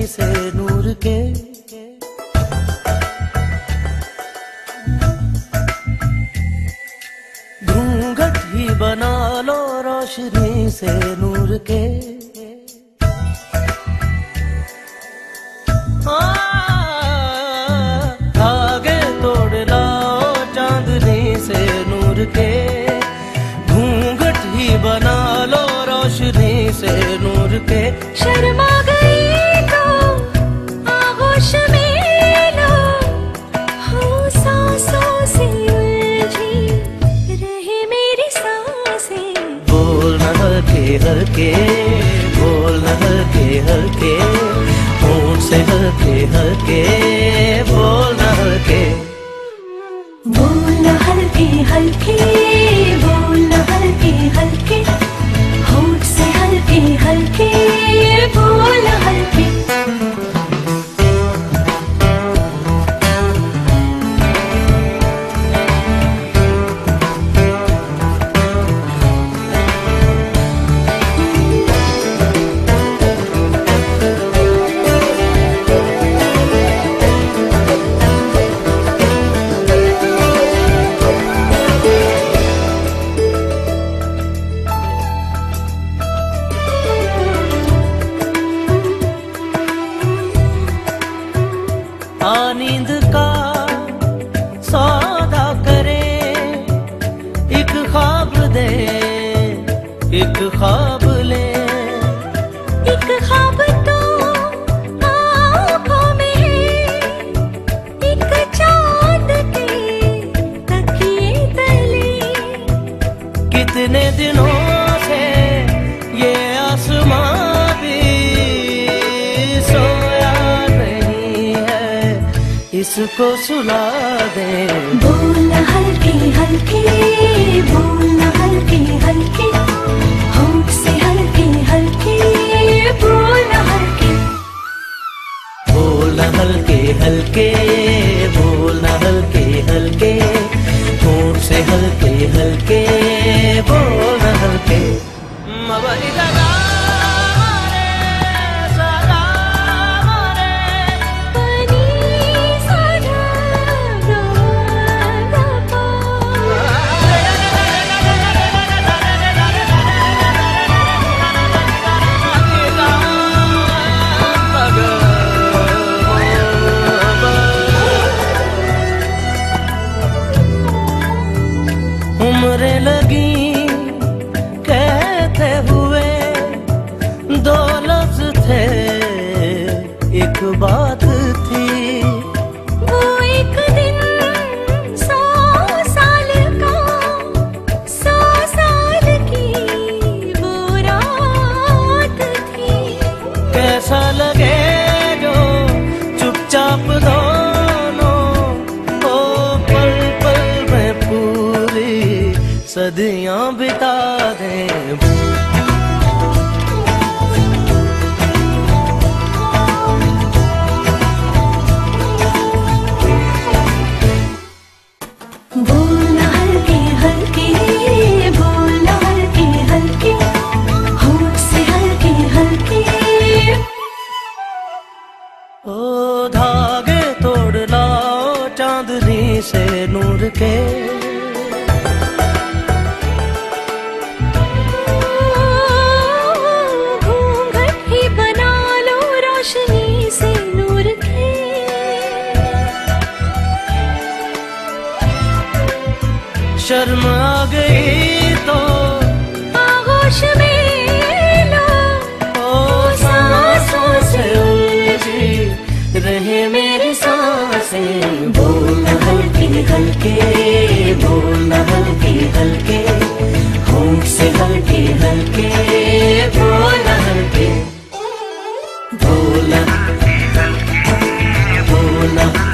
से नूर के। घूंघट ही बना लो रोशनी से नूर के। धागे तोड़ लाओ चांदनी से नूर के। घूंघट ही बना लो रोशनी से नूर के। शर्मा गई तो आगोश में लो, हो सांसों से उलझी रहे मेरी सांसें। बोलना हल्के हल्के, बोलना हल्के हल्के, होंठ से हल्के हल्के, बोलना हल्के। बोलना हल्के हल्के, बोलना हल्के हल्के, होंठ से हल्के हल्के, बोलना हल्के। नींद का सौदा करे, एक ख्वाब दे, एक ख्वाब ले। एक ख्वाब तो आँखों में है, एक चाँद के तकिए तले। कितने दिनों से ये आसमां भी सोया नहीं है, इसको सुला दे। बोलना हल्के हल्के, बोलना हल्के हल्के, होंठ से हल्के हल्के, बोलना हल्के। बोलना हल्के हल्के, बोलना हल्के हल्के, होंठ से हल्के हल्के, बोलना हल्के। उम्रें लगी कहते हुए, दो लफ्ज थे एक बात थी। वो एक दिन 100 साल का, 100 साल की वो रात थी। कैसा लगे जो चुपचाप दोनों ओ पल पल में पूरी सदियां बिता दें। बोलना हल्के हल्के, बोलना हल्के हल्के, होंठ से हल्के हल्के। ओ धागे तोड़ लाओ चांदनी से नूर के। घूंघट ही बना लो रोशनी से नूर के। शर्म आ गई तो आगोश में लो, ओ सांसों से उलझी रहे मेरी सांसें। बोलना हल्के हल्के, बोलना हल्के हल्के, होंठ से हल्के हल्के, बोलना हल्के। बोलना बोलना